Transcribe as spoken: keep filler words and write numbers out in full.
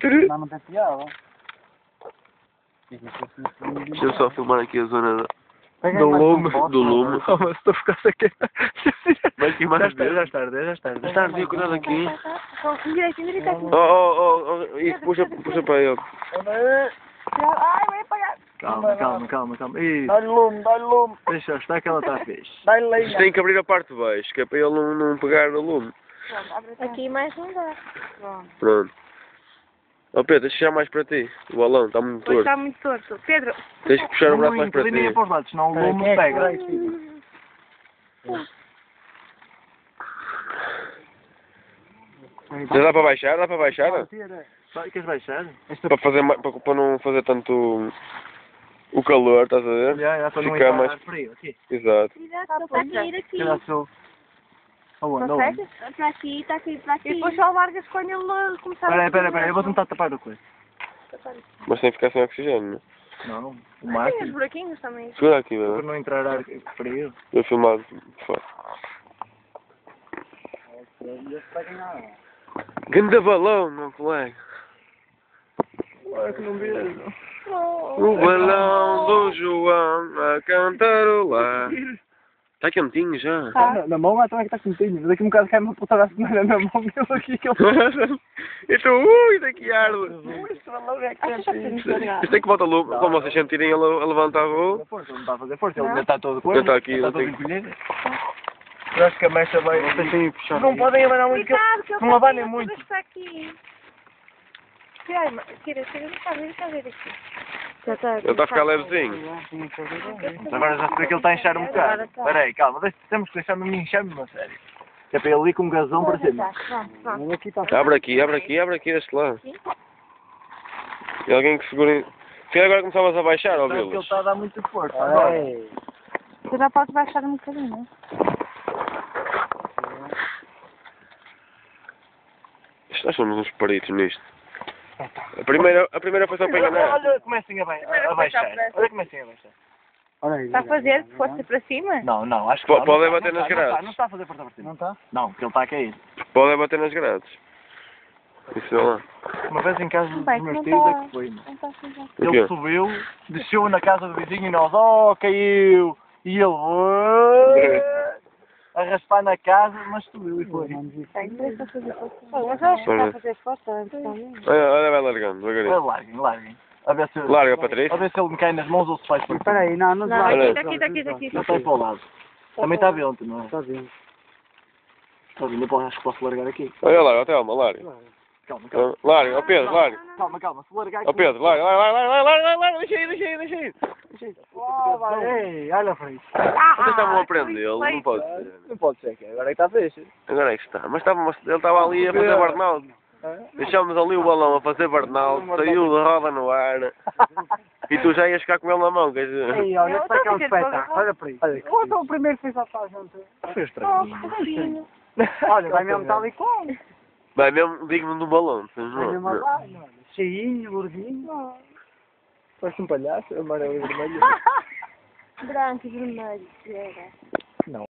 Não, não tem piada. Deixa eu só filmar aqui a zona Do lume. do lume. Oh, mas estou a ficar sem queimar. Vai queimar Já as está, dedos. já está, já está. Já está ardido, cuidado aqui. Direito, direito aqui. Oh, oh, oh, oh, isso, puxa, puxa para ele. Ai, vai apagar. Calma, calma, calma, calma. Isso. Dá-lhe lume, dá-lhe lume. Deixa estar que ela está fixe. Dá-lhe Isto lenha. tem que abrir a parte de baixo, que é para ele não, não pegar no lume. Aqui mais não dá. Pronto. Oh Pedro, deixa já mais para ti. O balão está muito Pois torto. está muito torto. Pedro. Tens que puxar o braço mais para Inclinem ti. para os lados, senão o lume pega. Já dá para baixar? Dá para baixar? Vai, queres baixar? Para, fazer, ma- para, para não fazer tanto o calor, estás a ver? Já, já, para não Ficar entrar mais... frio aqui. Exato. Está a ir aqui. Calhar sou. Aonde, aonde? Consegue? Está aqui, está aqui, está aqui. E depois só largas quando ele começar Espera aí, a... espera aí, espera aí, eu vou tentar tapar o coisa. Mas tem que ficar sem oxigênio, não é? Não, o Tem os máximo. buraquinhos também. Segura aqui, Para velho. não entrar ar frio. Eu filmado de fora. Ganda balão, meu colega. Olha que não vejo. O balão do João a cantarolar. Está quentinho já. Na, na mão, então é que está quentinho. Daqui um bocado cai uma putada assim na mão dele aqui que ele... Então, ui, daqui arde. Este balão é Acho que já podemos largar. Isto tem que voltar logo. Como vocês sentirem ele a levantar voo. Força, ele não está a fazer força, ele ainda está todo coisa. Ele está aqui, está ele todo tem- encolhido. Eu acho que a mecha vai... Vocês têm que puxar. Não podem abanar muito, que Cuidado, que eu não abanem muito. Está aqui. Tira, tira, tira, não está a ver, está a ver aqui. Já está. Ele está a ficar levezinho. Agora já se vê que ele está a inchar um bocado. Espera aí, calma, deixa- temos que deixar-me me inchar mesmo a sério. Que é para ele ir com um gasão para cima. Abre aqui, abre aqui, abre aqui deste lado. E alguém que segure. Se agora começavas a baixar, ó Sabe que ele Vilas. está a dar muito força agora. Você já pode baixar um bocadinho, não Isto nós somos uns peritos nisto. A primeira, a primeira foi só para enganar. Olha, comecem a, ba a baixar. Olha, comecem a baixar. Está a fazer força para cima? Não, não, acho que Po- não. pode não, bater não nas está, não grades. está, não está a fazer força para cima. Não está? Não, porque ele está a cair. Pode bater nas grades. Isso não lá. Uma vez em casa dos Vai, meus não tios é está. que foi. Não está a fazer. O quê? Ele subiu, desceu na casa do vizinho e nós, oh, caiu! E ele, "Ué", a raspar na casa, mas subiu e foi. Tem que fazer força. Mas eu acho que está a fazer força. Olha, olha, vai largando, Olha, devagarinho. larguem, larguem. A ver se, Larga, Patrícia. a ver se ele me cai nas mãos ou se faz por Espera aí, não, não Não, Olha. aqui, daqui, daqui, daqui. Já está aí para o lado. Também está vento, não é? Está bem. Está vendo? Eu posso- acho que posso largar aqui. Olha lá, até Alma, larga. Calma, calma. Larga, ó Pedro, larga. Calma, calma. Se largar aqui... Ó Pedro, larga, larga, larga, larga, larga, larga, deixa aí, deixa aí, deixa aí. Deixa aí. Oh, vai. Ei, olha para isso. Vocês estavam a prendê-lo, não pode ser. Não pode ser, que agora é que está fecho. Agora é que está. Mas estava, ele estava ali a fazer burnout. Deixámos ali o balão a fazer burnout, saiu de roda no ar. E tu já ias ficar com ele na mão, quer dizer. Ei, olha, Eu está cá um estou a dizer, espetáculo. Olha para isso. Olha que O outro, o primeiro fez a paz ontem. foi Oh, estranho. fofinho. Olha, vai mesmo tal e qual. Vai mesmo digno do balão. vocês Vai não- mesmo lá. Cheinho, gordinho. Parece um palhaço, amarelo e vermelho. Branco e vermelho.